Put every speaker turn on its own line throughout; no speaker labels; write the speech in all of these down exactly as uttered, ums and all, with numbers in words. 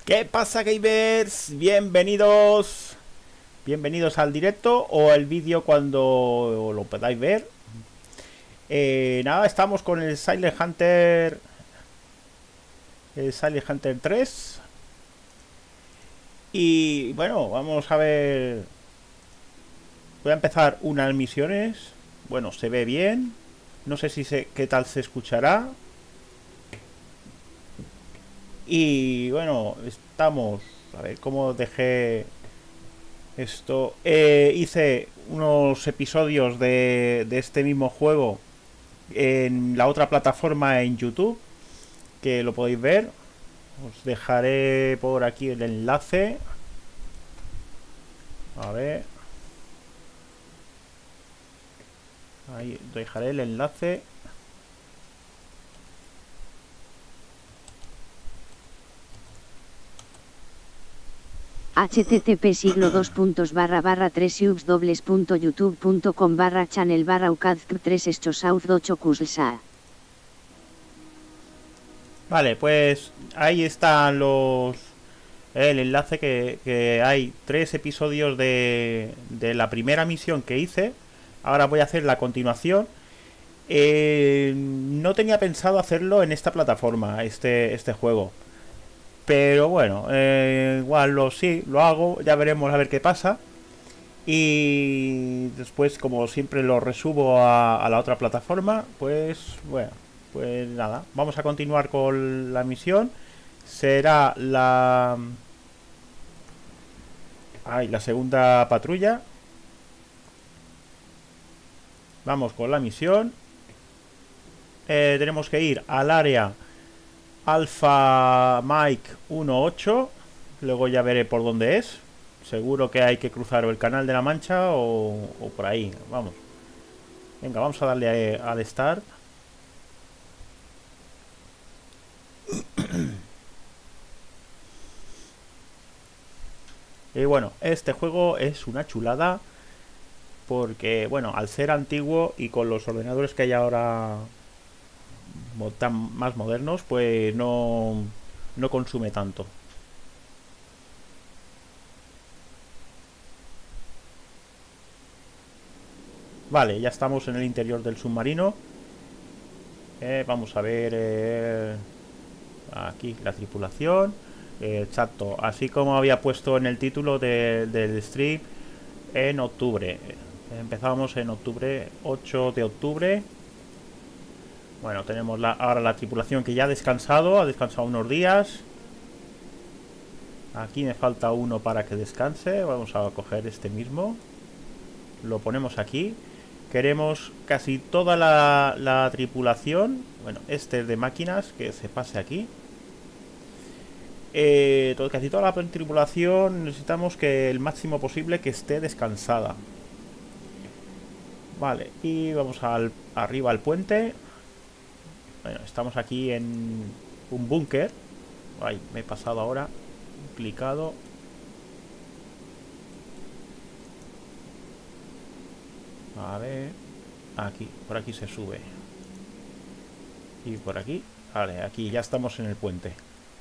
¿Qué pasa, gamers? Bienvenidos Bienvenidos al directo o al vídeo cuando lo podáis ver. eh, Nada, estamos con el Silent Hunter El Silent Hunter tres. Y bueno, vamos a ver. Voy a empezar unas misiones. Bueno, se ve bien. No sé si se, qué tal se escuchará. Y bueno, estamos... A ver cómo dejé esto. Eh, hice unos episodios de, de este mismo juego en la otra plataforma en YouTube, que lo podéis ver. Os dejaré por aquí el enlace. A ver. Ahí dejaré el enlace.
http siglo dos puntos barra barra tres ubs dobles punto youtube punto com barra channel barra ucadc tres eschosauz ocho cuslsa.
Vale, pues ahí están los... El enlace que, que hay tres episodios de, de la primera misión que hice. Ahora voy a hacer la continuación. Eh, no tenía pensado hacerlo en esta plataforma, este, este juego. Pero bueno, eh, igual lo sí, lo hago, ya veremos a ver qué pasa. Y después, como siempre, lo resubo a, a la otra plataforma. Pues bueno, pues nada, vamos a continuar con la misión. Será la... Ay, la segunda patrulla. Vamos con la misión. Eh, tenemos que ir al área Alpha Mike uno ocho. Luego ya veré por dónde es. Seguro que hay que cruzar o el Canal de la Mancha o, o por ahí. Vamos. Venga, vamos a darle a, al start. Y bueno, este juego es una chulada. Porque, bueno, al ser antiguo y con los ordenadores que hay ahora tan más modernos, pues no, no consume tanto. Vale, ya estamos en el interior del submarino. Eh, vamos a ver eh, aquí la tripulación. Eh, exacto, así como había puesto en el título de, del stream, en octubre. Empezamos en octubre, ocho de octubre. Bueno, tenemos la, ahora la tripulación que ya ha descansado, ha descansado unos días. Aquí me falta uno para que descanse. Vamos a coger este mismo. Lo ponemos aquí. Queremos casi toda la, la tripulación. Bueno, este es de máquinas, que se pase aquí. Eh, todo, casi toda la tripulación necesitamos que el máximo posible que esté descansada. Vale, y vamos al, arriba al puente. Bueno, estamos aquí en un búnker. Ay, me he pasado ahora. Clicado. A ver. Aquí, por aquí se sube. Y por aquí. Vale, aquí ya estamos en el puente.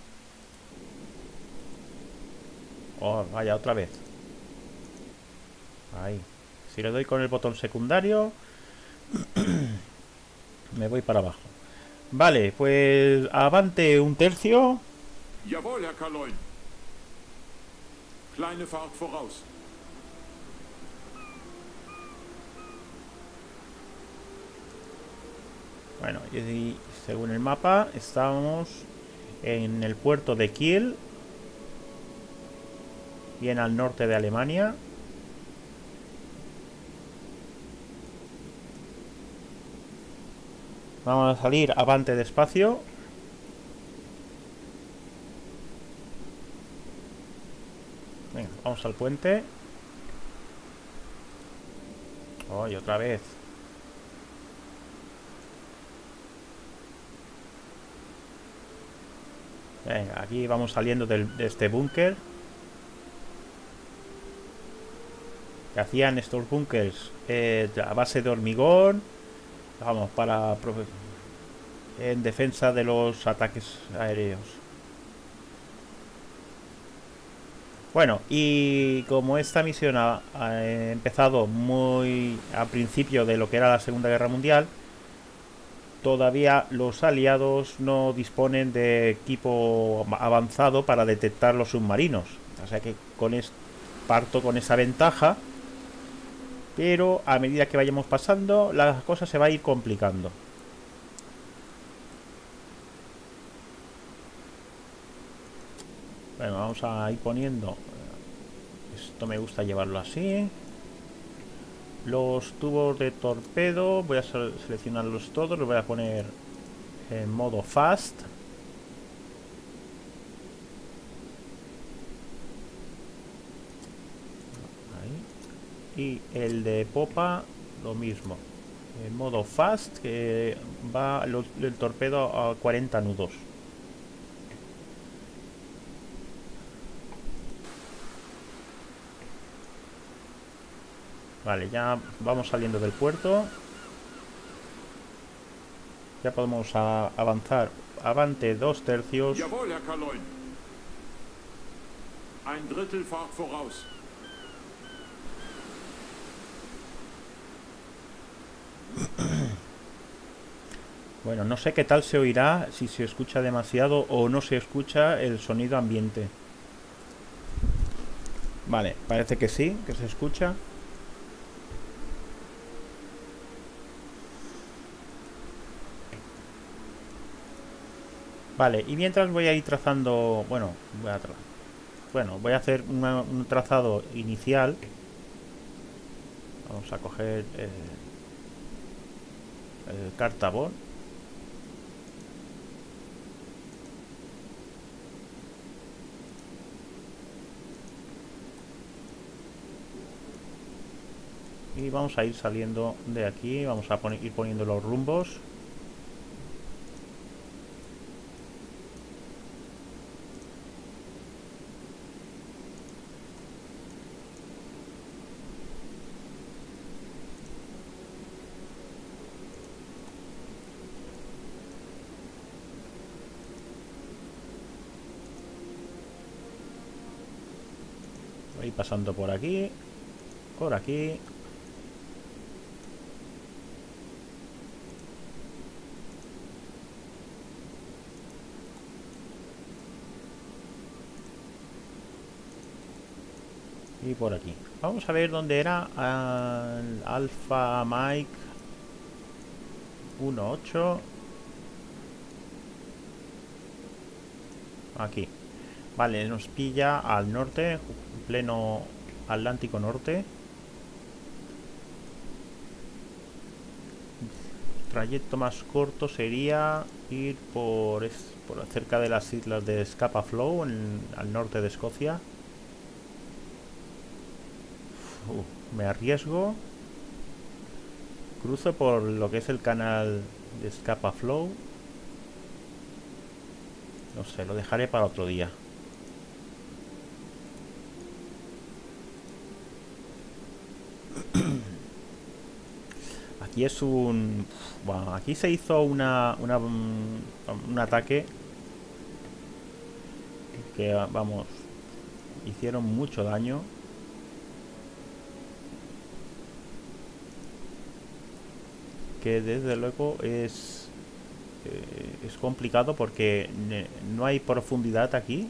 Oh, vaya, otra vez. Ahí. Si le doy con el botón secundario, me voy para abajo. Vale, pues avante un tercio.
Jawohl, Herr Kaloin. Kleine Fahrt voraus.
Bueno, y según el mapa, estamos en el puerto de Kiel, bien al norte de Alemania. Vamos a salir avante despacio. Venga, vamos al puente. Oh, y otra vez. Venga, aquí vamos saliendo del, de este búnker. Que hacían estos búnkers eh, a base de hormigón. Vamos, para en defensa de los ataques aéreos. Bueno, y como esta misión ha, ha empezado muy al principio de lo que era la Segunda Guerra Mundial, todavía los aliados no disponen de equipo avanzado para detectar los submarinos. O sea que con es, parto con esa ventaja, pero a medida que vayamos pasando, la cosa se va a ir complicando. Bueno, vamos a ir poniendo... Esto me gusta llevarlo así. Los tubos de torpedo, voy a seleccionarlos todos, los voy a poner en modo fast. Ahí. Y el de popa, lo mismo. En modo fast, que va el, el torpedo a cuarenta nudos. Vale, ya vamos saliendo del puerto. Ya podemos a, avanzar avante dos tercios.
Jawohl, Herr Kaloin. Ein Drittel Fahrt voraus.
Bueno, no sé qué tal se oirá, si se escucha demasiado o no se escucha el sonido ambiente. Vale, parece que sí, que se escucha. Vale, y mientras voy a ir trazando... Bueno, voy a, tra bueno, voy a hacer una, un trazado inicial. Vamos a coger eh, el cartabón. Y vamos a ir saliendo de aquí. Vamos a poner, ir poniendo los rumbos. Voy pasando por aquí, por aquí. Y por aquí. Vamos a ver dónde era el Alpha Mike uno ocho. Aquí. Vale, nos pilla al norte, pleno Atlántico Norte. El trayecto más corto sería ir por, por cerca de las islas de Scapa Flow, en, al norte de Escocia. Uh, me arriesgo. Cruzo por lo que es el canal de Scapa Flow. No sé, lo dejaré para otro día. Aquí es un... Bueno, aquí se hizo una, una un, un ataque que, vamos, hicieron mucho daño. Que desde luego es eh, es complicado porque no hay profundidad aquí.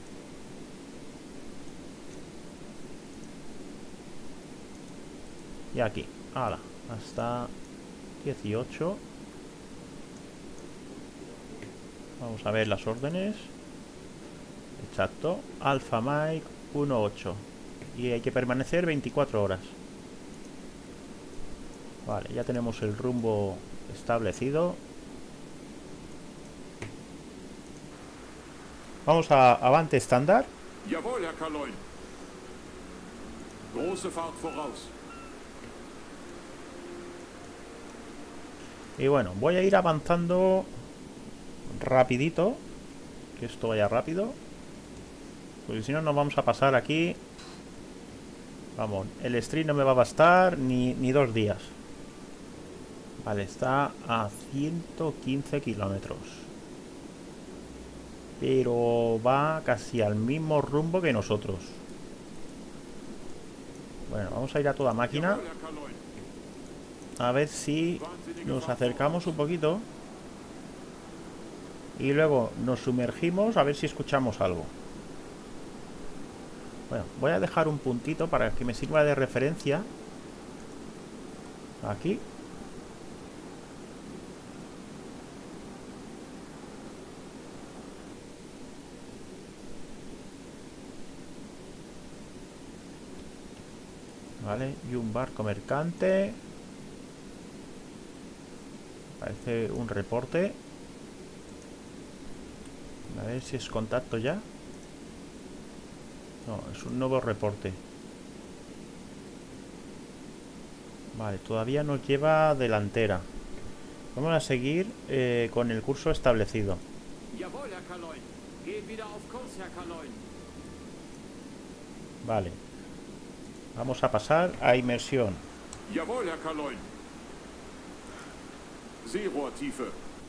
Y aquí, ala, hasta dieciocho. Vamos a ver las órdenes. Exacto, Alpha Mike uno ocho. Y hay que permanecer veinticuatro horas. Vale, ya tenemos el rumbo establecido. Vamos a avante estándar.
Jawohl, Herr Kaloin. Große Fahrt voraus.
Y bueno, voy a ir avanzando rapidito. Que esto vaya rápido. Porque si no nos vamos a pasar aquí. Vamos, el stream no me va a bastar ni, ni dos días. Vale, está a ciento quince kilómetros. Pero va casi al mismo rumbo que nosotros. Bueno, vamos a ir a toda máquina.
Jawohl, Herr Kaloin.
A ver si nos acercamos un poquito. Y luego nos sumergimos a ver si escuchamos algo. Bueno, voy a dejar un puntito para que me sirva de referencia. Aquí. Vale, y un barco mercante. Parece un reporte. A ver si es contacto ya. No, es un nuevo reporte. Vale, todavía nos lleva delantera. Vamos a seguir eh, con el curso establecido.
Jawohl, Herr Kaloin. Gehen wieder auf Kurs, Herr Kaloin.
Vale. Vamos a pasar a inmersión.
Jawohl, Herr Kaloin. Seerohrtiefe.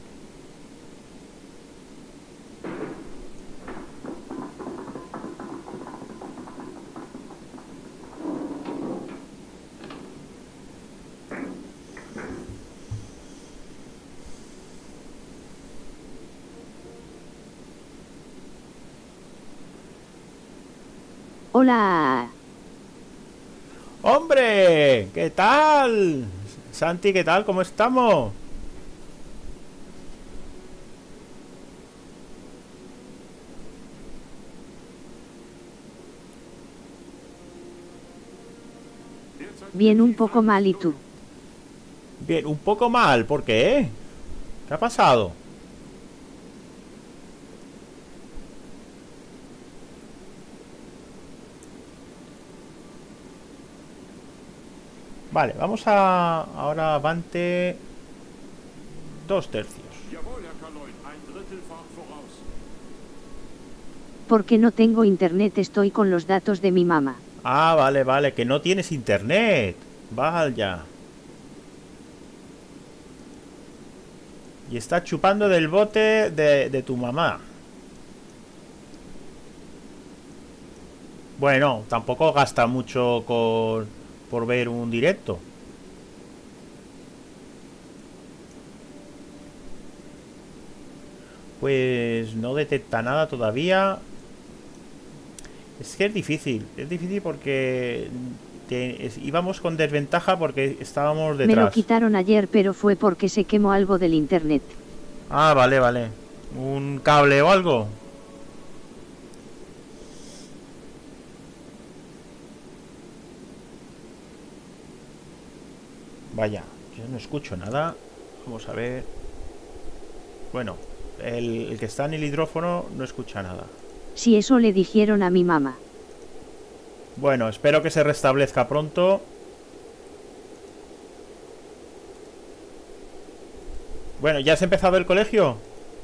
Hola.
¡Hombre! ¿Qué tal? Santi, ¿qué tal? ¿Cómo estamos?
Bien, un poco mal, ¿y tú?
Bien, un poco mal. ¿Por qué? ¿Qué ha pasado? Vale, vamos a... Ahora avante... Dos tercios.
Jawohl, Herr Kaloin. Ein Drittel Fahrt voraus.
Porque no tengo internet, estoy con los datos de mi mamá.
Ah, vale, vale, que no tienes internet. Vaya. Y está chupando del bote de, de tu mamá. Bueno, tampoco gasta mucho con, por ver un directo. Pues no detecta nada todavía. Es que es difícil, es difícil porque te- es- íbamos con desventaja porque estábamos
Me lo
detrás.
quitaron ayer, pero fue porque se quemó algo del internet.
Ah, vale, vale. ¿Un cable o algo? Vaya, yo no escucho nada. Vamos a ver. Bueno, el, el que está en el hidrófono no escucha nada.
Si eso le dijeron a mi mamá.
Bueno, espero que se restablezca pronto. Bueno, ¿ya has empezado el colegio?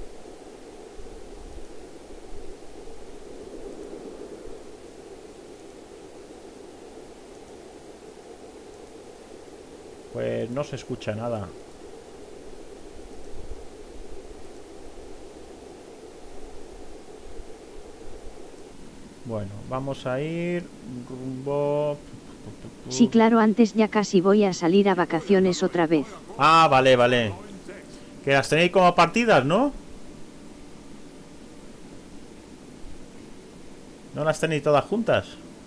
Pues no se escucha nada. Bueno, vamos a ir rumbo...
Sí, claro, antes ya casi voy a salir a vacaciones otra vez.
Ah, vale, vale. Que las tenéis como partidas, ¿no? ¿No las tenéis todas juntas?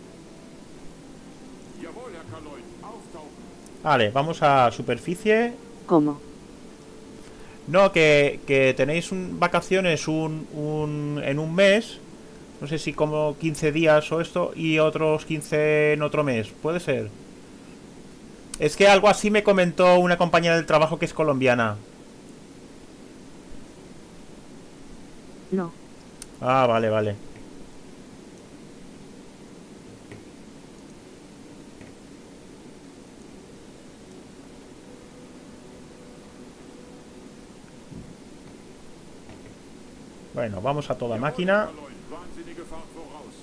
Jawohl, Herr Kaloin. Auftauchen.
Vale, vamos a superficie.
¿Cómo?
No, que, que tenéis un, vacaciones un, un, en un mes. No sé si como quince días o esto. Y otros quince en otro mes. Puede ser. Es que algo así me comentó una compañera del trabajo que es colombiana.
No.
Ah, vale, vale. Bueno, vamos a toda máquina.
Kaloin. Wahnsinnige Fahrt voraus.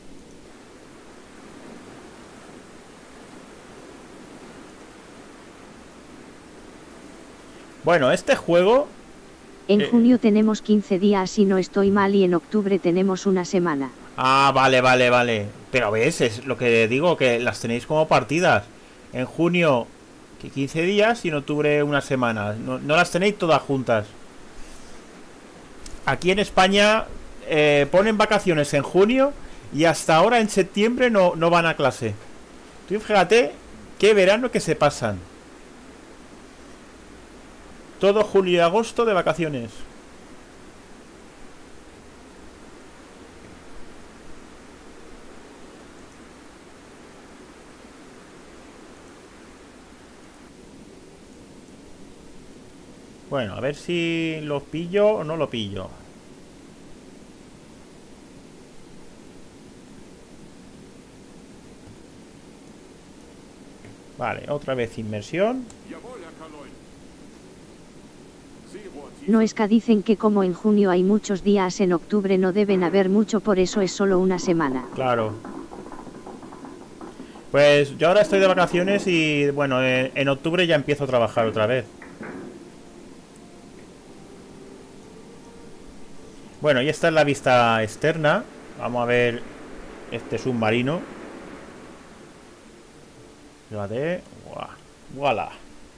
Bueno, este juego...
En
Eh.
junio tenemos quince días si no estoy mal y en octubre tenemos una semana.
Ah, vale, vale, vale. Pero ves, es lo que digo, que las tenéis como partidas. En junio que quince días y en octubre una semana. No, no las tenéis todas juntas. Aquí en España eh, ponen vacaciones en junio y hasta ahora en septiembre no, no van a clase. Tú fíjate qué verano que se pasan. Todo julio y agosto de vacaciones. Bueno, a ver si lo pillo o no lo pillo. Vale, otra vez inmersión.
No es que dicen que como en junio hay muchos días, en octubre no deben haber mucho, por eso es solo una semana.
Claro. Pues yo ahora estoy de vacaciones y bueno, en, en octubre ya empiezo a trabajar otra vez. Bueno, y esta es la vista externa. Vamos a ver este submarino. Fíjate. ¡Voilà!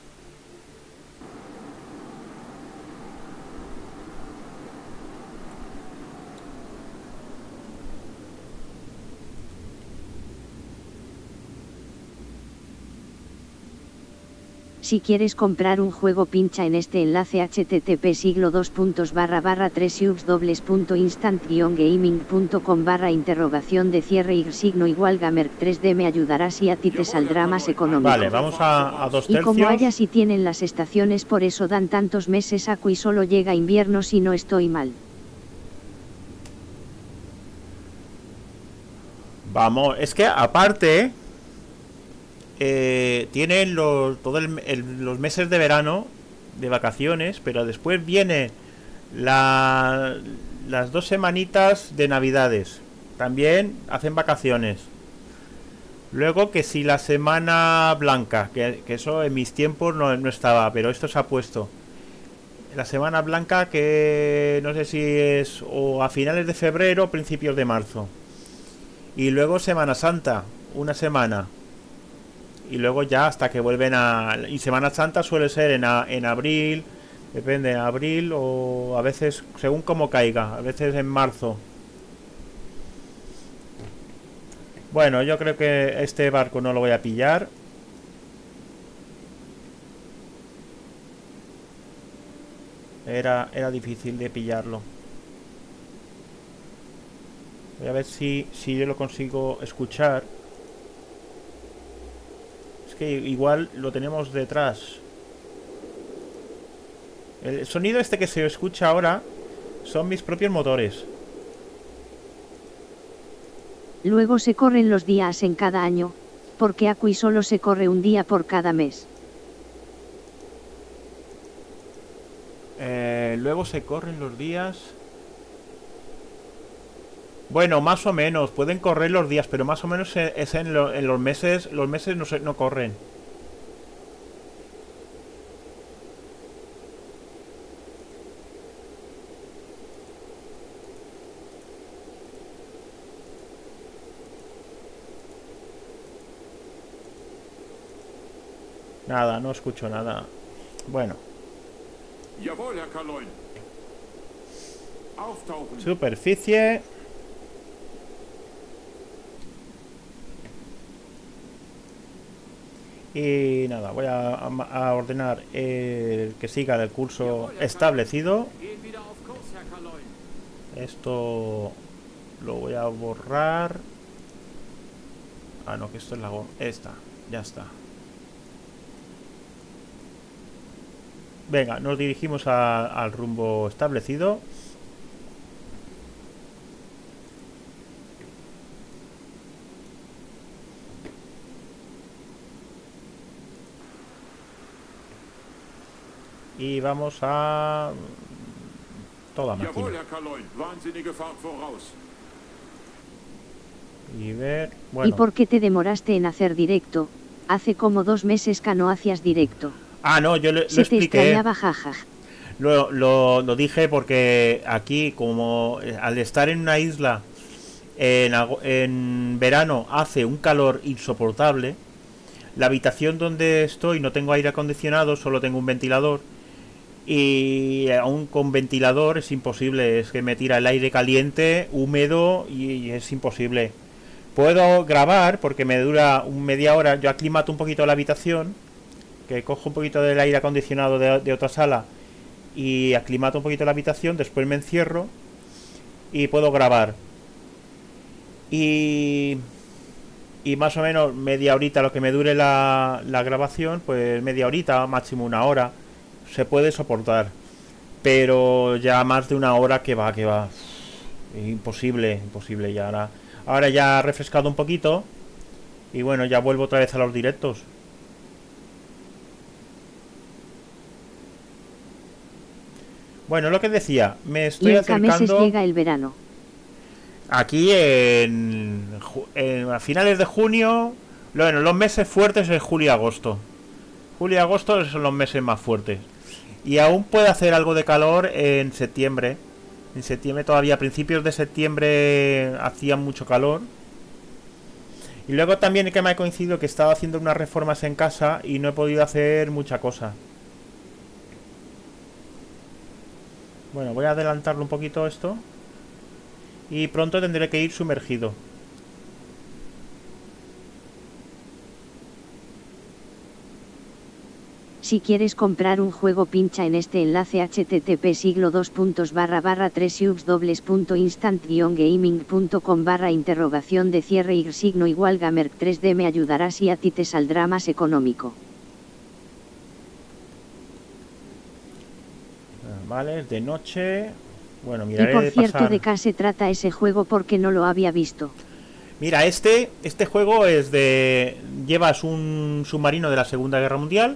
Si quieres comprar un juego, pincha en este enlace http siglo dos puntos barra barra tres subs dobles punto instant guion gaming punto com barra interrogación de cierre y signo igual gamer tres d. Me ayudarás y a ti te saldrá más económico.
Vale, vamos a, a dos tercios.
Y como allá sí tienen las estaciones, por eso dan tantos meses acu y solo llega invierno si no estoy mal.
Vamos, es que aparte eh, tienen los, todo el, el, los meses de verano de vacaciones, pero después viene la, las dos semanitas de navidades. También hacen vacaciones. Luego que si la semana blanca, que, que eso en mis tiempos no, no estaba, pero esto se ha puesto. La semana blanca que no sé si es o a finales de febrero o principios de marzo. Y luego Semana Santa, una semana. Y luego ya hasta que vuelven a... Y Semana Santa suele ser en, a, en abril, depende, en abril o a veces, según como caiga, a veces en marzo. Bueno, yo creo que este barco no lo voy a pillar. Era, era difícil de pillarlo. Voy a ver si, si yo lo consigo escuchar. Es que igual lo tenemos detrás. El sonido este que se escucha ahora son mis propios motores.
Luego se corren los días en cada año, porque acu solo se corre un día por cada mes.
Eh, luego se corren los días... Bueno, más o menos, pueden correr los días, pero más o menos es en, lo, en los meses, los meses no, se, no corren. Nada, no escucho nada. Bueno. Superficie. Y nada, voy a, a ordenar el que siga el curso establecido. Esto lo voy a borrar. Ah, no, que esto es la... Esta, ya está. Venga, nos dirigimos a, al rumbo establecido. Y vamos a... toda máquina. Y ver... Bueno.
¿Y por qué te demoraste en hacer directo? Hace como dos meses que no hacías directo.
Ah, no, yo lo,
Se
lo expliqué.
te extrañaba, jaja.
Lo, lo, lo dije porque aquí, como al estar en una isla, En, en verano hace un calor insoportable. La habitación donde estoy no tengo aire acondicionado, solo tengo un ventilador. Y aún con ventilador es imposible, es que me tira el aire caliente, húmedo y, y es imposible. Puedo grabar porque me dura un media hora, yo aclimato un poquito la habitación, que cojo un poquito del aire acondicionado de, de otra sala y aclimato un poquito la habitación, después me encierro y puedo grabar. Y, y más o menos media horita, lo que me dure la, la grabación, pues media horita, máximo una hora. Se puede soportar, pero ya más de una hora que va, que va. Imposible, imposible ya. Ahora, ahora ya ha refrescado un poquito y bueno, ya vuelvo otra vez a los directos. Bueno, lo que decía, me estoy
y en
acercando.
qué meses llega el verano.
Aquí en, en a finales de junio, bueno, los meses fuertes es julio y agosto. Julio y agosto son los meses más fuertes. Y aún puede hacer algo de calor en septiembre. En septiembre todavía, a principios de septiembre hacía mucho calor. Y luego también que me ha coincidido que estaba haciendo unas reformas en casa y no he podido hacer mucha cosa. Bueno, voy a adelantarlo un poquito esto. Y pronto tendré que ir sumergido.
Si quieres comprar un juego, pincha en este enlace http siglo dos puntos barra barra tres ubs dobles punto instant guion gaming punto com barra interrogación de cierre y signo igual gamer tres D. Me ayudarás y a ti te saldrá más económico.
Vale, de noche. Bueno, miraré
y por
de
cierto,
pasar.
¿de qué se trata ese juego? Porque no lo había visto.
Mira, este, este juego es de... Llevas un submarino de la Segunda Guerra Mundial.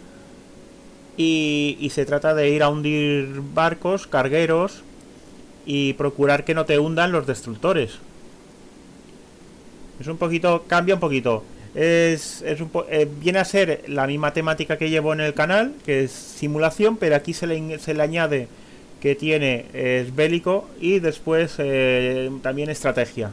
Y, y se trata de ir a hundir barcos, cargueros, y procurar que no te hundan los destructores. Es un poquito, cambia un poquito. Es, es un po eh, viene a ser la misma temática que llevo en el canal, que es simulación, pero aquí se le, se le añade que tiene, es bélico y después eh, también estrategia.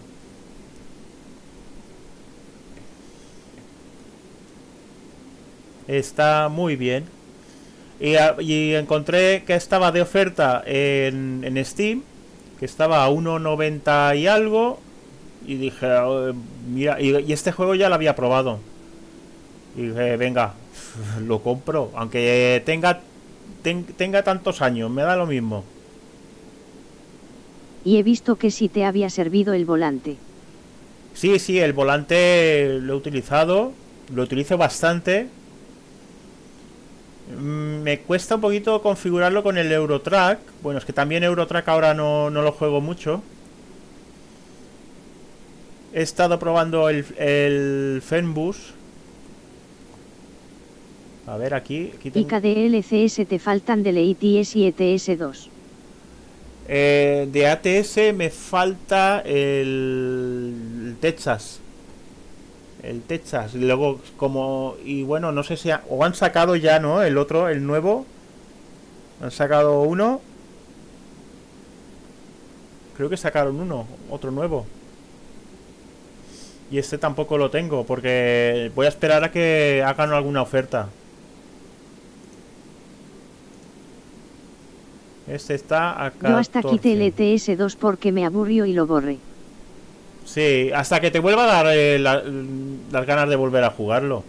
Está muy bien. Y, y encontré que estaba de oferta en, en Steam, que estaba a uno noventa y algo. Y dije, oh, mira, y, y este juego ya lo había probado. Y dije, venga, lo compro. Aunque tenga, ten, tenga tantos años, me da lo mismo.
Y he visto que sí te había servido el volante.
Sí, sí, el volante lo he utilizado. Lo utilizo bastante. Me cuesta un poquito configurarlo con el Eurotrack. Bueno, es que también Eurotrack ahora no, no lo juego mucho. He estado probando el, el Fenbus. A ver, aquí, aquí tengo...
Y K D L C S te faltan del E T S y E T S dos.
Eh, de A T S me falta el, el Texas. El Texas. Y luego, como... Y bueno, no sé si... Ha, o han sacado ya, ¿no? El otro, el nuevo. Han sacado uno. Creo que sacaron uno. Otro nuevo. Y este tampoco lo tengo, porque voy a esperar a que hagan alguna oferta. Este está acá.
Yo hasta quité el E T S dos porque me aburrió y lo borré.
Sí, hasta que te vuelva a dar eh, la, las ganas de volver a jugarlo.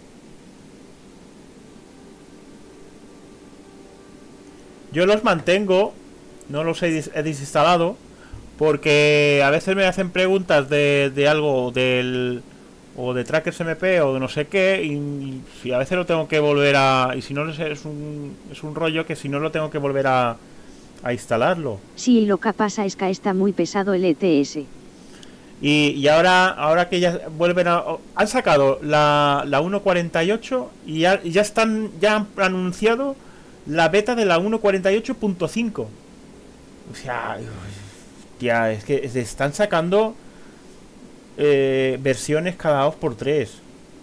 Yo los mantengo, no los he, he desinstalado, porque a veces me hacen preguntas de, de algo del o de Trackers M P o de no sé qué, y, y a veces lo tengo que volver a... Y si no, es un, es un rollo que si no lo tengo que volver a, a instalarlo.
Sí, y lo que pasa es que está muy pesado el E T S.
Y, y ahora ahora que ya vuelven a... Han sacado la, la uno cuarenta y ocho y ya, ya están ya han anunciado la beta de la uno cuarenta y ocho punto cinco. O sea, tía, es que se están sacando eh, versiones cada dos por tres.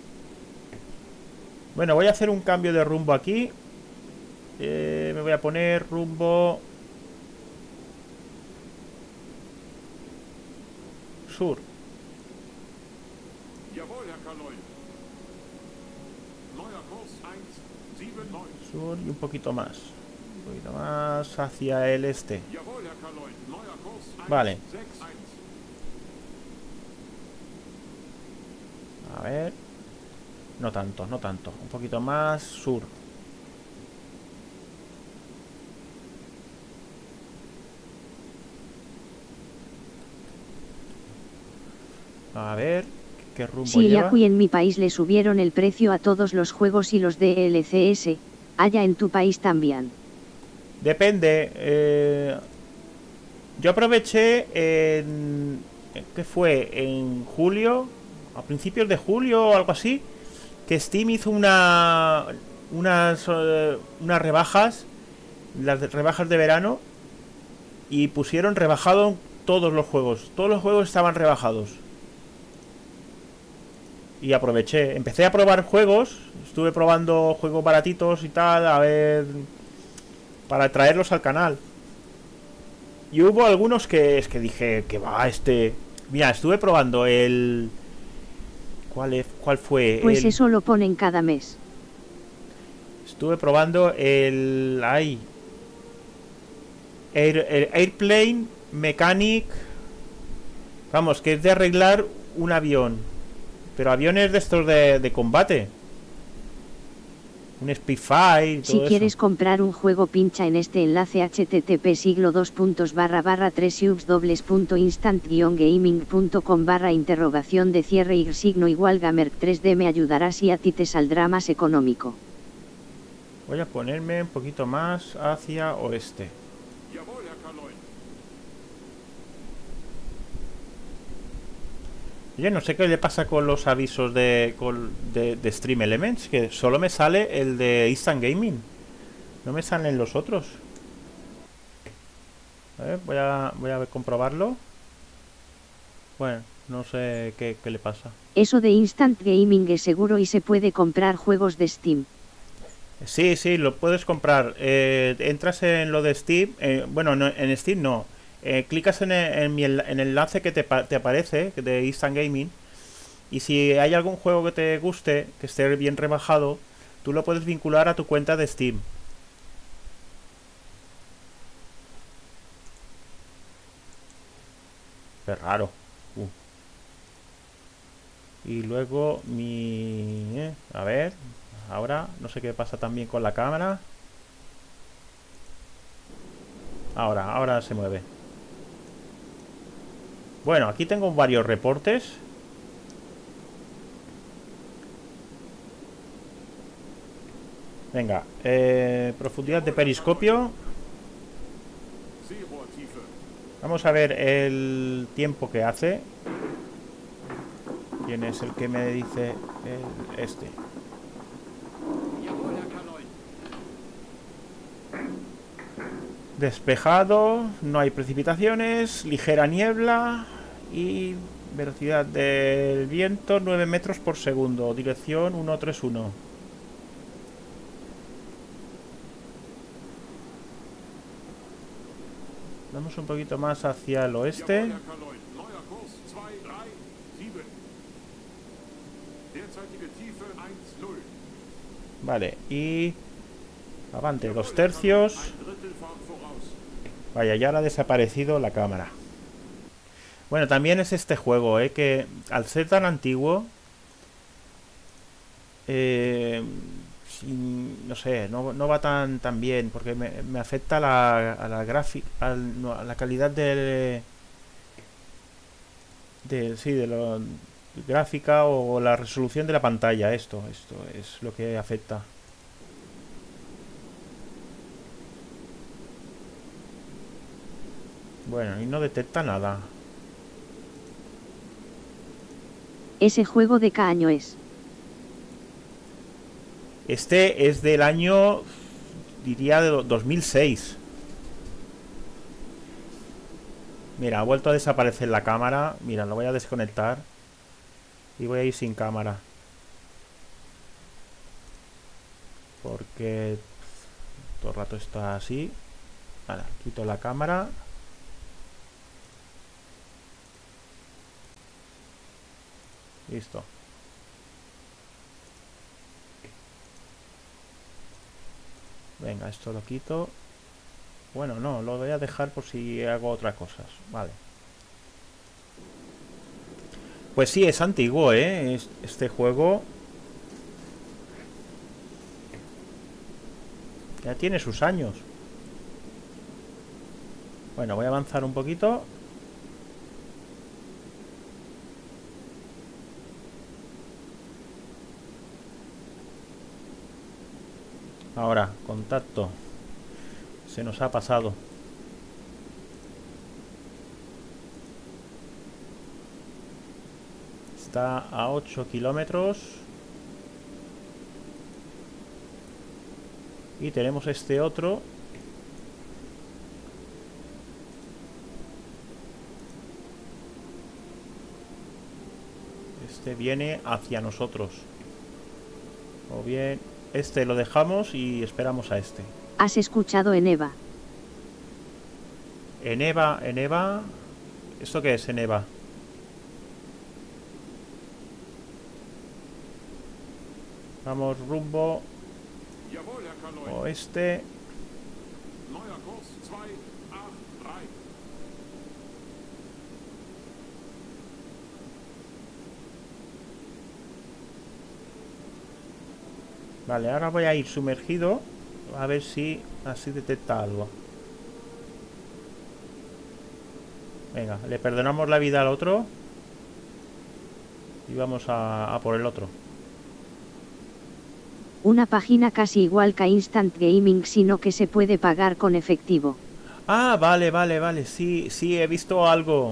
Bueno, voy a hacer un cambio de rumbo aquí. Eh, me voy a poner rumbo sur. Sur y un poquito más. Un poquito más hacia el este.
Jawohl, Herr Kaloin. Neuer Kurs
Vale.
eins sechs eins.
A ver. No tanto, no tanto. Un poquito más sur. A ver, ¿qué rumbo
Si
lleva?
aquí en mi país le subieron el precio a todos los juegos y los D L C S, allá en tu país también.
Depende. eh, yo aproveché en... ¿Qué fue? En julio, a principios de julio o algo así, que Steam hizo una... unas, eh, unas rebajas, las de- rebajas de verano, y pusieron rebajado todos los juegos. Todos los juegos estaban rebajados. Y aproveché. Empecé a probar juegos. Estuve probando juegos baratitos y tal. A ver... para traerlos al canal. Y hubo algunos que es que dije que va este... Mira, estuve probando el... ¿Cuál, es, cuál fue?
Pues
el...
eso lo ponen cada mes.
Estuve probando el... Ay. Air, el Airplane Mechanic. Vamos, que es de arreglar un avión. Pero aviones de estos de, de combate. Un Spitfire.
Si
Todo
quieres
eso.
comprar un juego pincha en este enlace http siglo dos puntos barra barra tres ubs dobles punto instant guion gaming punto com barra interrogación de cierre y signo igual gamer tres d me ayudarás y a ti te saldrá más económico.
Voy a ponerme un poquito más hacia oeste.
Jawohl, Herr Kaloin.
Yo no sé qué le pasa con los avisos de, con- de, de Stream Elements, que solo me sale el de Instant Gaming. No me salen los otros. A ver, voy a, voy a comprobarlo. Bueno, no sé qué, qué le pasa.
Eso de instant gaming es seguro y se puede comprar juegos de Steam.
Sí, sí, lo puedes comprar. Eh, entras en lo de Steam. eh, bueno, no, en Steam no. Eh, clicas en el, en mi enla- en el enlace que te, pa- te aparece de Instant Gaming. Y si hay algún juego que te guste, que esté bien rebajado, tú lo puedes vincular a tu cuenta de Steam. Qué raro. Uh. Y luego mi... eh, a ver. Ahora, no sé qué pasa también con la cámara. Ahora, ahora se mueve. Bueno, aquí tengo varios reportes. Venga, eh, profundidad de periscopio.
Seerohrtiefe.
Vamos a ver el tiempo que hace. ¿Quién es el que me dice el- este?
Jawohl, Herr Kaloin.
Despejado, no hay precipitaciones, ligera niebla y velocidad del viento nueve metros por segundo, dirección ciento treinta y uno. Vamos un poquito más hacia el oeste.
Jawohl, Herr Kaloin. Neuer Kurs zwei drei sieben. Derzeitige Tiefe eins null.
Vale, y avante dos tercios.
Ein Drittel Fahrt voraus.
Vaya, ya ahora ha desaparecido la cámara. Bueno, también es este juego, ¿eh? Que al ser tan antiguo, eh, sin- no sé, no, no va tan, tan bien, porque me, me afecta a la, a la gráfica, no, a la calidad de, de, sí, de la gráfica o la resolución de la pantalla. Esto, esto es lo que afecta. Bueno, y no detecta nada.
Ese juego de qué año es.
Este es del año, diría, de do- dos mil seis. Mira, ha vuelto a desaparecer la cámara. Mira, lo voy a desconectar. Y voy a ir sin cámara. Porque todo el rato está así. Vale, quito la cámara. Listo. Venga, esto lo quito. Bueno, no, lo voy a dejar por si hago otras cosas. Vale. Pues sí, es antiguo, ¿eh? Es- Este juego ya tiene sus años. Bueno, voy a avanzar un poquito. Ahora, contacto. Se nos ha pasado. Está a ocho kilómetros. Y tenemos este otro. Este viene hacia nosotros. O bien, este lo dejamos y esperamos a este.
Has escuchado Eneva.
Eneva, Eneva. ¿Esto qué es, Eneva? Vamos rumbo
Jawohl, Herr Kaloy.
oeste.
Neuer Kurs zwei acht drei.
Vale, ahora voy a ir sumergido. A ver si así detecta algo. Venga, le perdonamos la vida al otro. Y vamos a, a por el otro.
Una página casi igual que Instant Gaming, sino que se puede pagar con efectivo.
Ah, vale, vale, vale. Sí, sí, he visto algo.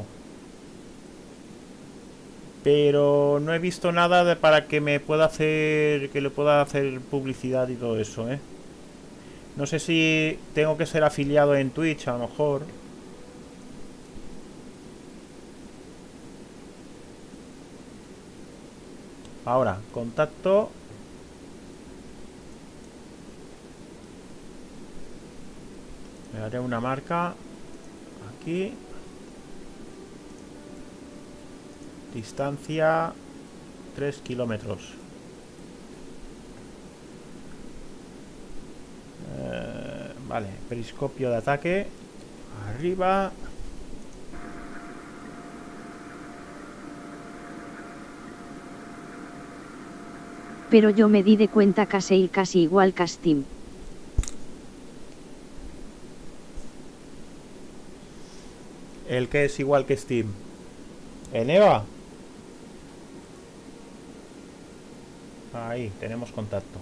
Pero no he visto nada de, para que me pueda hacer, que le pueda hacer publicidad y todo eso, ¿eh? No sé si tengo que ser afiliado en Twitch, a lo mejor. Ahora, contacto. Me haré una marca. Aquí. Distancia tres kilómetros. Eh, vale, periscopio de ataque. Arriba.
Pero yo me di de cuenta que Seil casi igual que Steam.
El que es igual que Steam. Eneva. Ahí, tenemos contacto.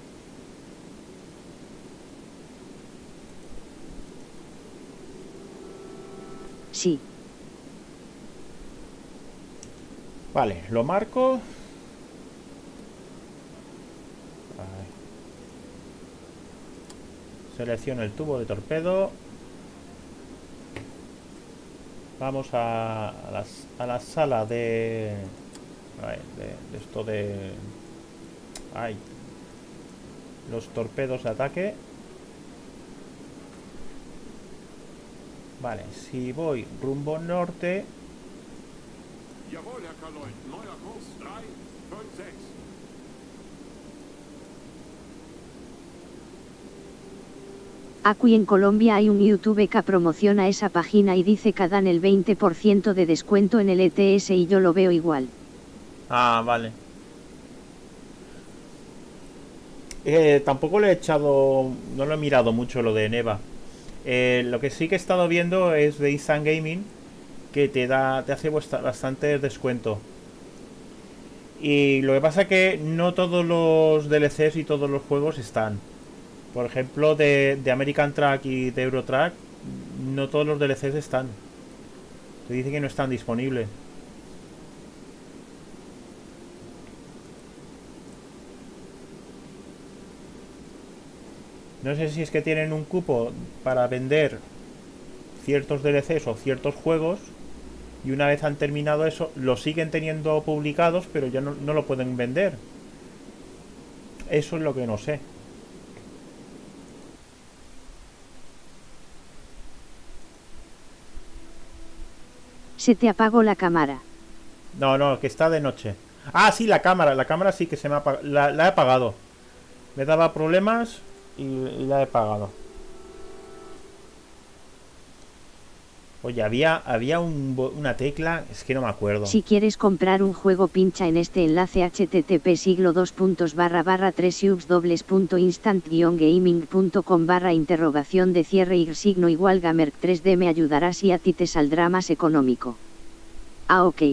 Sí.
Vale, lo marco. Ahí. Selecciono el tubo de torpedo. Vamos a, a, las, a la sala de, ay, de, de esto de... Ay, los torpedos de ataque. Vale, si voy rumbo norte.
Jawohl, Herr Kaloy. Neuer Kurs drei fünf sechs.
Aquí en Colombia hay un YouTube que promociona esa página y dice que dan el veinte por ciento de descuento en el E T S y yo lo veo igual.
Ah, vale. Eh, tampoco le he echado, no lo he mirado mucho lo de Eneva. Eh, lo que sí que he estado viendo es de Instant Gaming, que te da, te hace bastante descuento. Y lo que pasa es que no todos los D L Cs y todos los juegos están. Por ejemplo, de, de American Track y de Eurotrack, no todos los D L Cs están. Te dice que no están disponibles. No sé si es que tienen un cupo para vender ciertos D L Cs o ciertos juegos, y una vez han terminado eso, lo siguen teniendo publicados, pero ya no, no lo pueden vender. Eso es lo que no sé.
Se te apagó la cámara.
No, no, que está de noche. Ah, sí, la cámara. La cámara sí que se me ha apagado. La, la he apagado. Me daba problemas y, y la he apagado. Oye, había, había un, una tecla, es que no me acuerdo.
Si quieres comprar un juego, pincha en este enlace http siglo dos puntos barra barra tres subs dobles punto instant guion gaming punto com barra interrogación de cierre y signo igual gamer tres D. Me ayudarás y a ti te saldrá más económico. Ah, ok.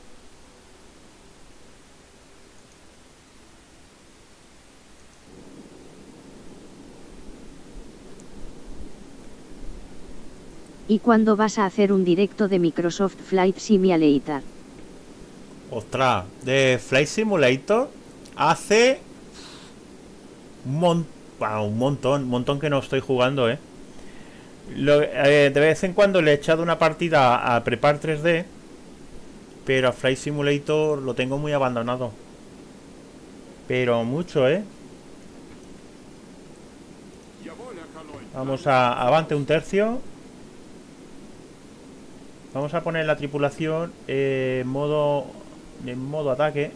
¿Y cuándo vas a hacer un directo de Microsoft Flight Simulator?
Ostras, de Flight Simulator hace un, mon wow, un montón, un montón que no estoy jugando, eh. Lo, eh, de vez en cuando le he echado una partida a Prepar tres D, pero a Flight Simulator lo tengo muy abandonado. Pero mucho, eh. Vamos a avante un tercio. Vamos a poner la tripulación eh, en modo en modo ataque.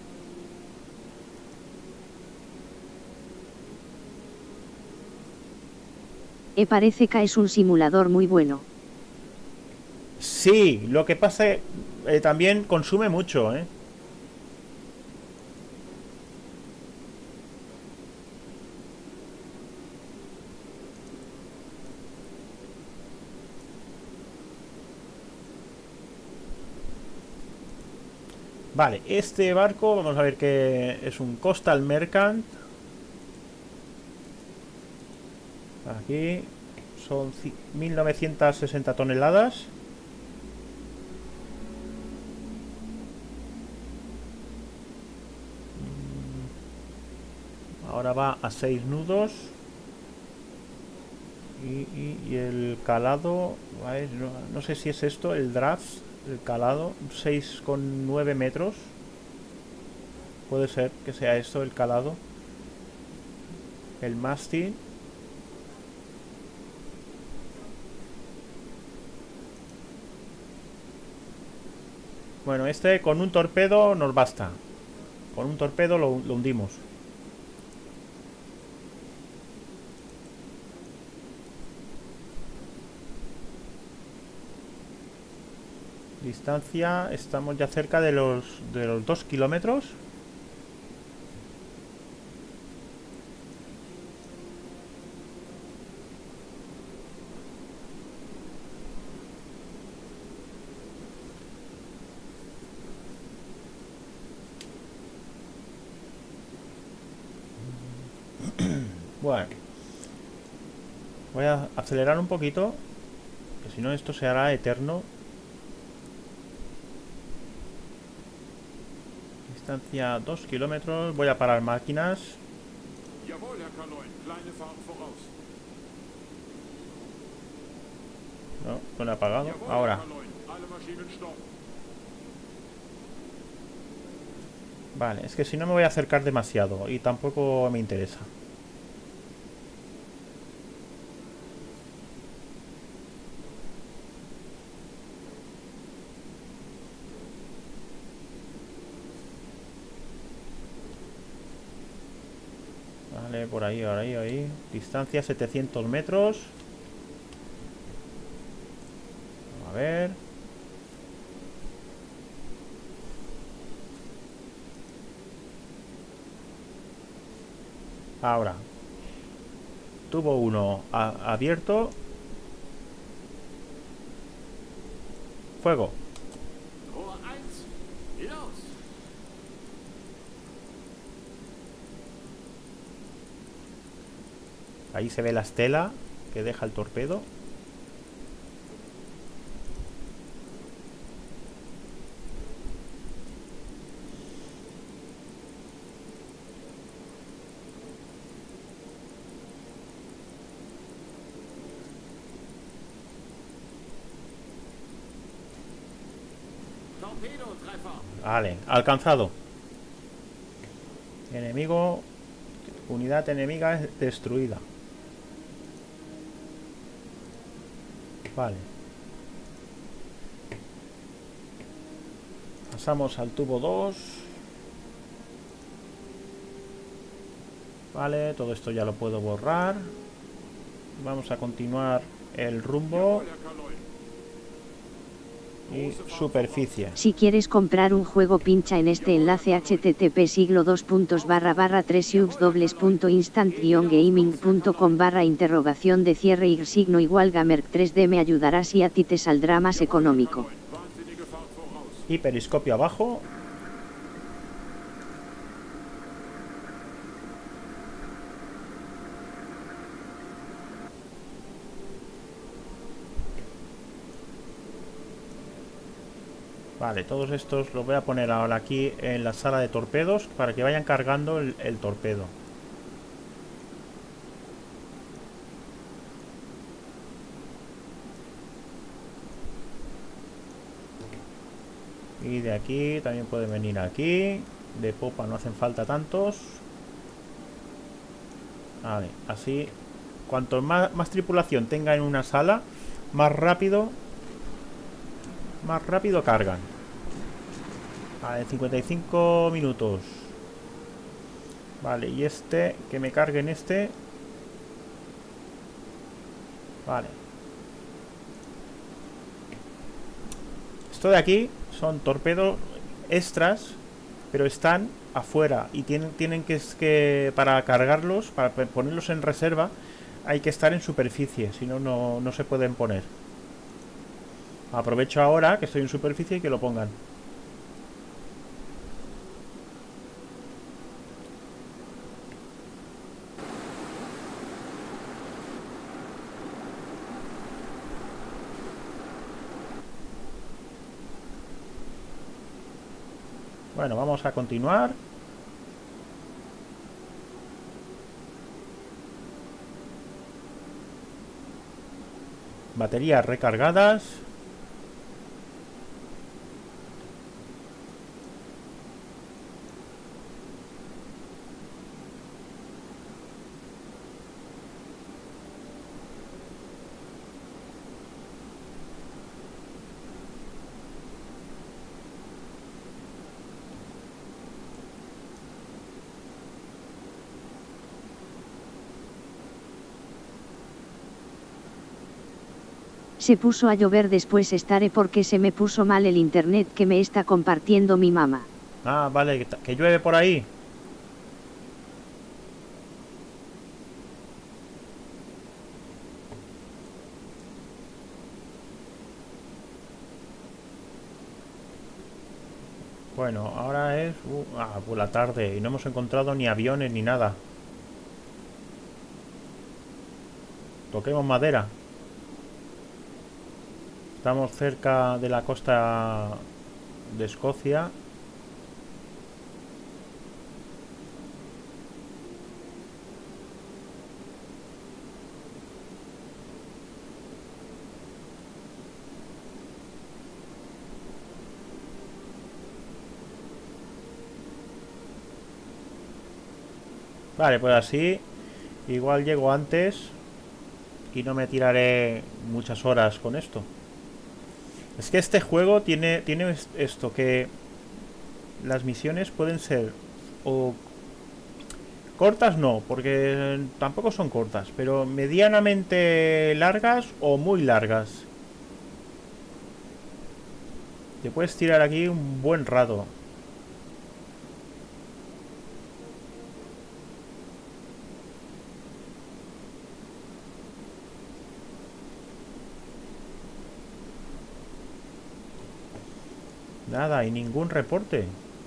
E parece que es un simulador muy bueno.
Sí, lo que pasa es eh, también consume mucho, ¿eh? Vale, este barco, vamos a ver que es un Coastal Merchant. Aquí son mil novecientas sesenta toneladas. Ahora va a seis nudos. Y, y, y el calado, ¿vale? no, no sé si es esto, el draft. El calado, seis coma nueve metros. Puede ser que sea esto el calado. El mástil. Bueno, este con un torpedo nos basta. Con un torpedo lo, lo hundimos. Distancia, estamos ya cerca de los de los dos kilómetros. Bueno, voy a acelerar un poquito, que si no esto se hará eterno. Distancia dos kilómetros. Voy a parar máquinas. No, no lo he apagado. Ahora. Vale, es que si no me voy a acercar demasiado y tampoco me interesa. Vale, por ahí, por ahí, ahí. Distancia setecientos metros. A ver. Ahora. Tubo uno abierto. Fuego. Ahí se ve la estela que deja el torpedo. Vale, alcanzado. Enemigo. Unidad enemiga destruida. Vale. Pasamos al tubo dos. Vale, todo esto ya lo puedo borrar. Vamos a continuar el rumbo. y superficie.
Si quieres comprar un juego, pincha en este enlace http siglo dos puntos barra barra tres subs dobles punto instant guion gaming punto com barra interrogación de cierre y signo igual gamer tres D. Me ayudarás y a ti te saldrá más económico.
Wahnsinnige Fahrt voraus.
Y periscopio abajo. Vale, todos estos los voy a poner ahora aquí en la sala de torpedos para que vayan cargando el, el torpedo. Y de aquí también pueden venir aquí. De popa no hacen falta tantos. Vale, así. Cuanto más, más tripulación tenga en una sala, más rápido Más rápido cargan. Vale, cincuenta y cinco minutos. Vale, y este, que me carguen este. Vale. Esto de aquí son torpedos extras, pero están afuera y tienen, tienen que, es que para cargarlos, para ponerlos en reserva, hay que estar en superficie, si no, no, no se pueden poner. Aprovecho ahora que estoy en superficie y que lo pongan. Bueno, vamos a continuar. Baterías recargadas.
Se puso a llover, después estaré porque se me puso mal el internet que me está compartiendo mi mamá.
Ah, vale, que, que llueve por ahí. Bueno, ahora es uh, ah, por la tarde y no hemos encontrado ni aviones ni nada. Toquemos madera. Estamos cerca de la costa de Escocia. Vale, pues así igual llego antes y no me tiraré muchas horas con esto. Es que este juego tiene, tiene esto, que las misiones pueden ser o cortas, no, porque tampoco son cortas, pero medianamente largas o muy largas. Te puedes tirar aquí un buen rato. Nada, y ningún reporte.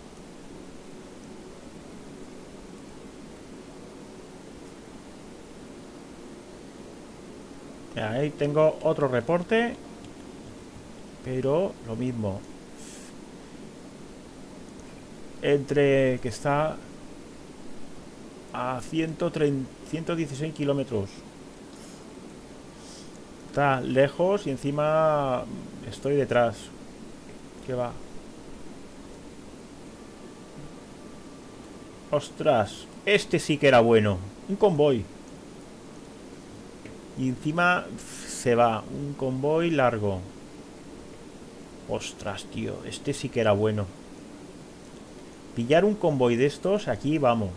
Ahí tengo otro reporte, pero lo mismo. Entre que está a ciento treinta, ciento dieciséis kilómetros. Está lejos y encima estoy detrás. ¿Qué va? Ostras, este sí que era bueno. Un convoy. Y encima se va. Un convoy largo. Ostras, tío. Este sí que era bueno. Pillar un convoy de estos, aquí vamos.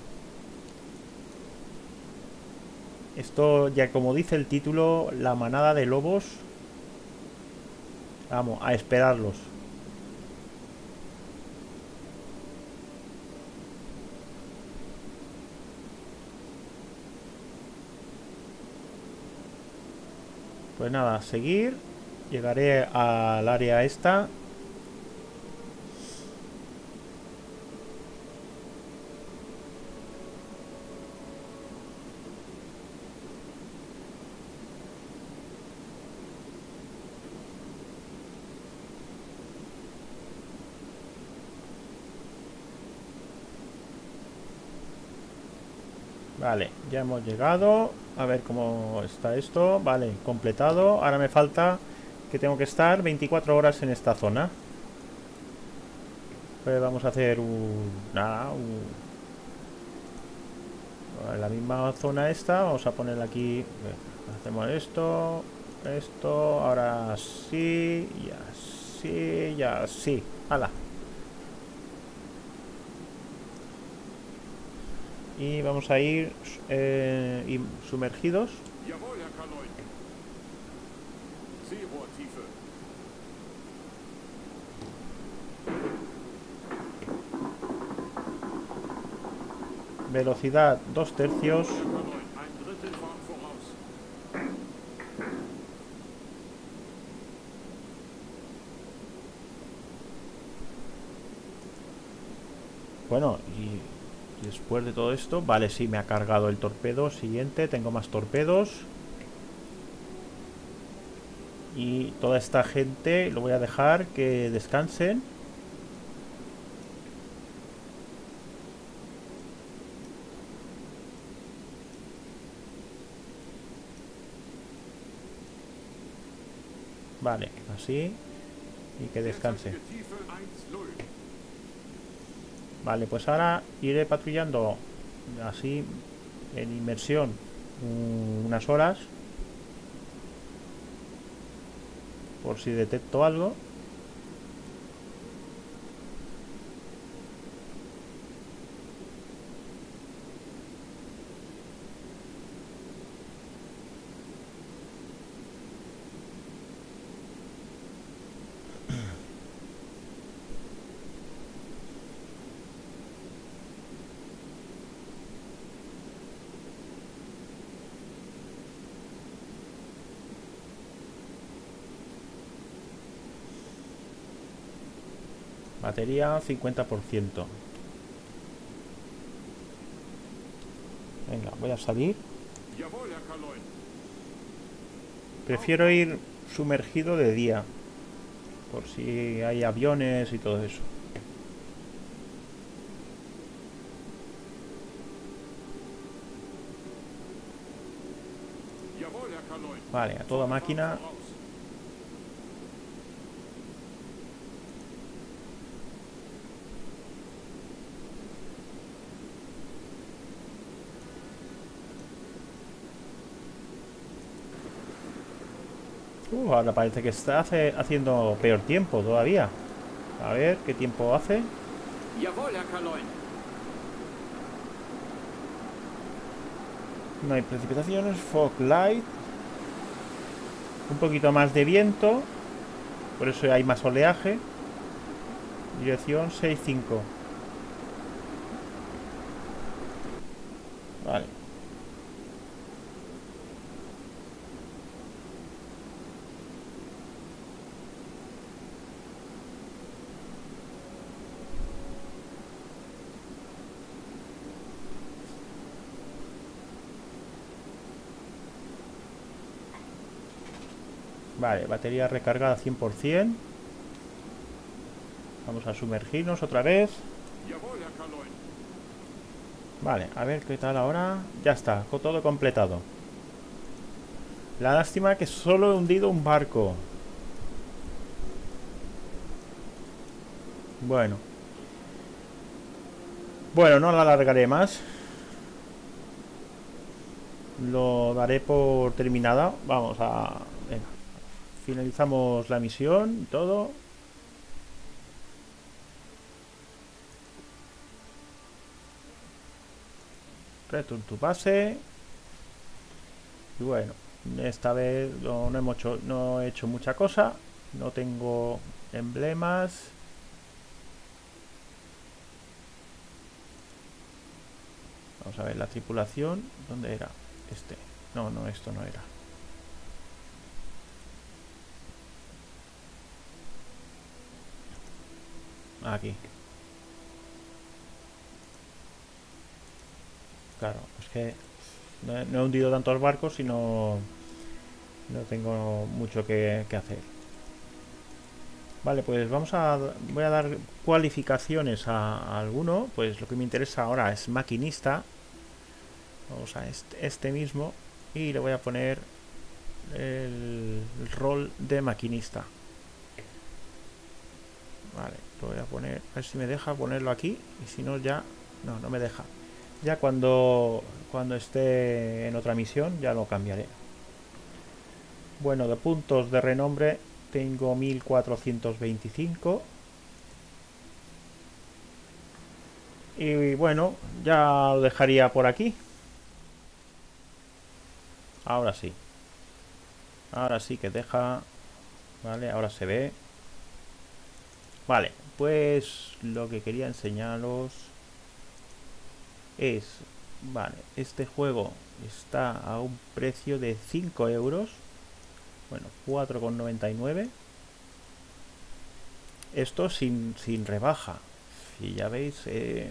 Esto, ya como dice el título, la manada de lobos. Vamos, a esperarlos. Pues nada, seguir. Llegaré al área esta. Vale, ya hemos llegado. A ver cómo está esto. Vale, completado. Ahora me falta que tengo que estar veinticuatro horas en esta zona. Pues vamos a hacer un... Nada, un... en la misma zona esta. Vamos a poner aquí... Hacemos esto, esto, ahora sí, y así, y así. ¡Hala! Y vamos a ir eh, sumergidos.
Jawohl, Herr Kaloin. Seerohrtiefe.
Velocidad dos tercios.
Herr Kaloin, ein Drittel Fahrt voraus.
Bueno, y después de todo esto, vale, sí, me ha cargado el torpedo. Siguiente, tengo más torpedos. Y toda esta gente lo voy a dejar que descansen. Vale, así. Y que descanse. Vale, pues ahora iré patrullando así en inmersión unas horas. Por si detecto algo. Batería cincuenta por ciento. Venga, voy a salir. Prefiero ir sumergido de día, por si hay aviones y todo eso. Vale, a toda máquina. Uh, ahora parece que está hace, haciendo peor tiempo todavía. A ver qué tiempo hace.
Jawohl, Herr Kaloin.
No hay precipitaciones, fog light. Un poquito más de viento. Por eso hay más oleaje. Dirección seis cinco. Vale. Vale, batería recargada cien por cien. Vamos a sumergirnos otra vez. Vale, a ver qué tal ahora. Ya está, todo completado. La lástima que solo he hundido un barco. Bueno. Bueno, no la alargaré más. Lo daré por terminada. Vamos a... Venga. Finalizamos la misión y todo. Return to base. Y bueno, esta vez no, no hemos hecho, no he hecho mucha cosa. No tengo emblemas. Vamos a ver la tripulación. ¿Dónde era? Este. No, no, esto no era. Aquí. Claro, es que no he, no he hundido tantos barcos y no, no tengo mucho que, que hacer. Vale, pues vamos a... Voy a dar cualificaciones a, a alguno. Pues lo que me interesa ahora es maquinista. Vamos a este, este mismo. Y le voy a poner el, el rol de maquinista. Vale, lo voy a poner... A ver si me deja ponerlo aquí. Y si no ya... No, no me deja. Ya cuando, cuando esté en otra misión ya lo cambiaré. Bueno, de puntos de renombre tengo mil cuatrocientos veinticinco. Y bueno, ya lo dejaría por aquí. Ahora sí. Ahora sí que deja. Vale, ahora se ve. Vale, pues lo que quería enseñaros es, vale, este juego está a un precio de cinco euros, bueno, cuatro con noventa y nueve, esto sin, sin rebaja, y ya veis, eh,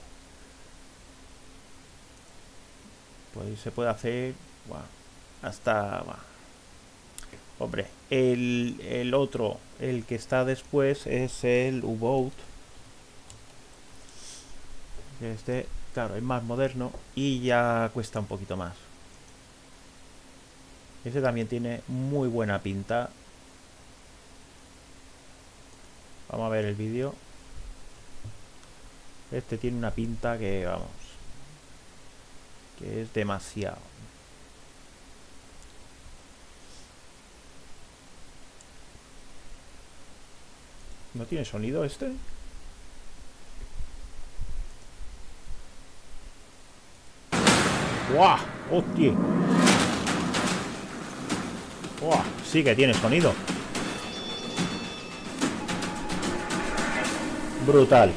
pues se puede hacer, bueno, hasta, bueno, hombre, el, el otro, el que está después es el U-Boat, este, claro, es más moderno y ya cuesta un poquito más. Este también tiene muy buena pinta. Vamos a ver el vídeo. Este tiene una pinta que, vamos, que es demasiado. ¿No tiene sonido este? ¡Guau! ¡Hostia! ¡Guau! Sí que tiene sonido. Brutal.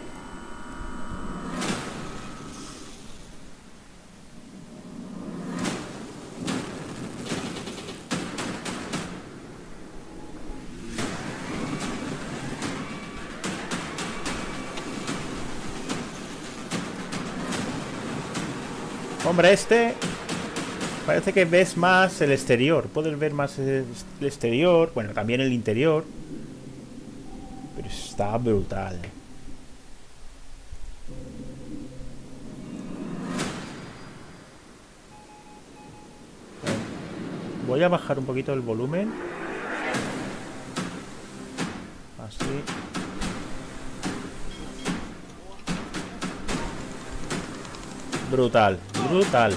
Hombre, este parece que ves más el exterior. Puedes ver más el exterior. Bueno, también el interior. Pero está brutal. Voy a bajar un poquito el volumen. Así. Brutal, brutal.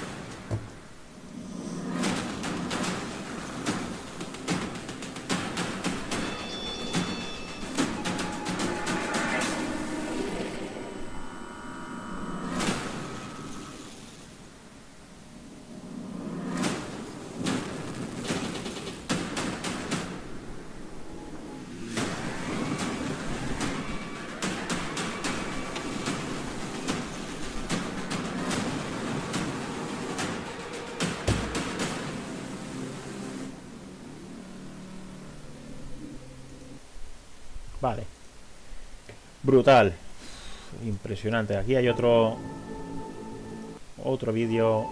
Vale. Brutal. Impresionante. Aquí hay otro otro vídeo.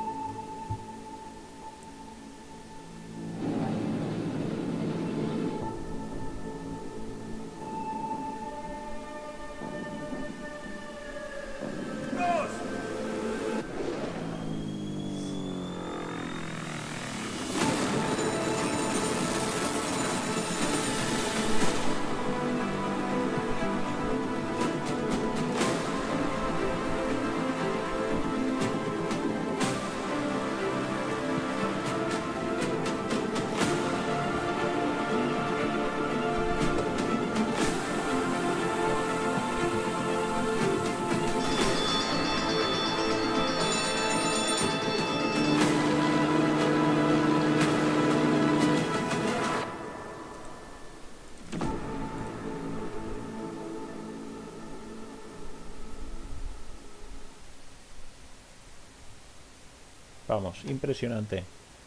Vamos, impresionante.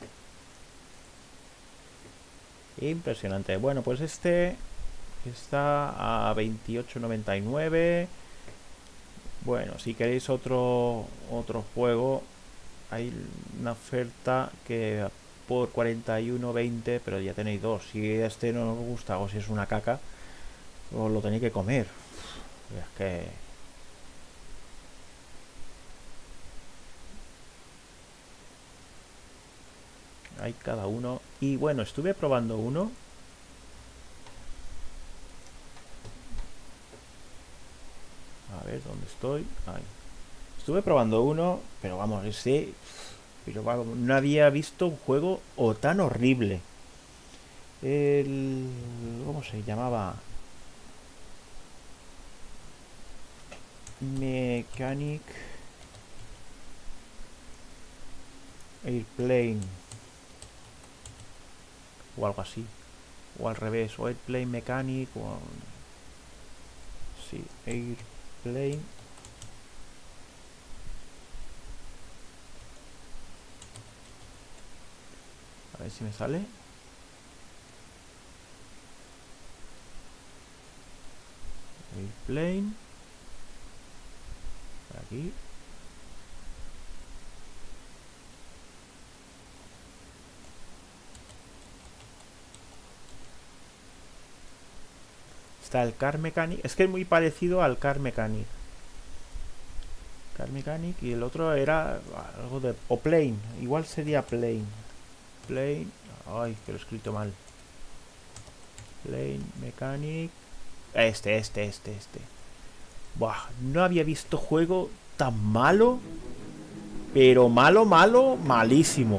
Impresionante. Bueno, pues este está a veintiocho noventa y nueve. Bueno, si queréis otro otro juego, hay una oferta que por cuarenta y uno veinte, pero ya tenéis dos. Si este no os gusta o si es una caca, os lo tenéis que comer. Es que hay cada uno. Y bueno, estuve probando uno. A ver, ¿dónde estoy? Ahí. Estuve probando uno, pero vamos, ese... Pero vamos, no había visto un juego o tan horrible. El... ¿Cómo se llamaba? Mechanic... Airplane. O algo así. O al revés. O Airplane Mechanic o... Sí, Airplane. A ver si me sale. Airplane. Por aquí. Está el Car Mechanic. Es que es muy parecido al Car Mechanic. Car Mechanic. Y el otro era algo de... O Plane. Igual sería Plane. Plane. Ay, que lo he escrito mal. Plane Mechanic. Este, este, este, este. Buah, no había visto juego tan malo. Pero malo, malo, malísimo.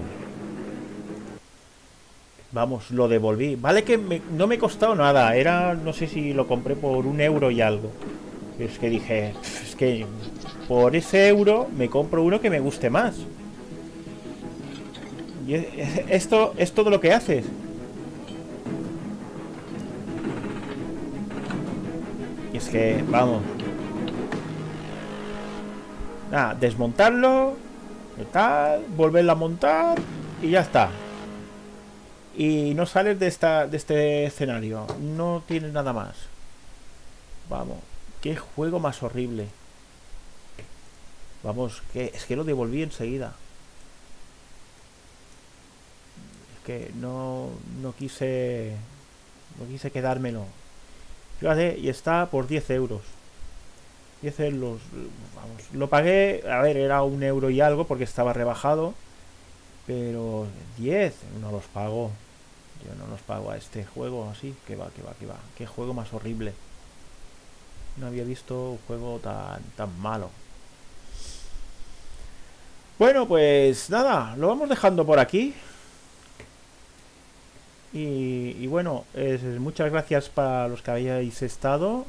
Vamos, lo devolví. Vale que me, no me costó nada. Era, no sé si lo compré por un euro y algo. Es que dije, es que por ese euro me compro uno que me guste más. Y esto es todo lo que haces. Y es que, vamos. Nada, desmontarlo, tal, volverlo a montar y ya está. Y no sales de esta de este escenario. No tienes nada más. Vamos, qué juego más horrible. Vamos, que es que lo devolví enseguida. Es que no no quise no quise quedármelo. Fíjate, y está por diez euros. diez euros. Vamos, lo pagué, a ver, era un euro y algo porque estaba rebajado. Pero diez no los pago. Yo no los pago a este juego así. Que va, que va, que va. Qué juego más horrible. No había visto un juego tan, tan malo. Bueno, pues nada, lo vamos dejando por aquí. Y, y bueno, es, muchas gracias para los que habéis estado.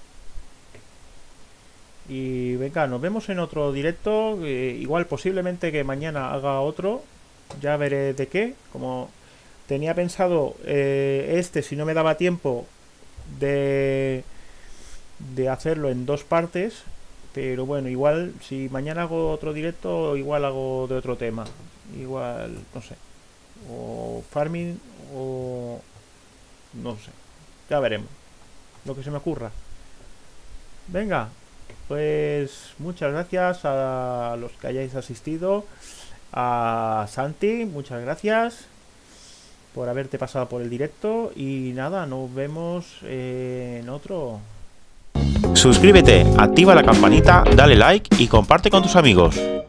Y venga, nos vemos en otro directo. Eh, igual posiblemente que mañana haga otro. Ya veré de qué. Como tenía pensado eh, este, si no me daba tiempo de, de hacerlo en dos partes. Pero bueno, igual si mañana hago otro directo, igual hago de otro tema. Igual, no sé. O farming o... no sé. Ya veremos. Lo que se me ocurra. Venga. Pues muchas gracias a los que hayáis asistido. A Santi, muchas gracias por haberte pasado por el directo. Y nada, nos vemos en otro. Suscríbete, activa la campanita, dale like y comparte con tus amigos.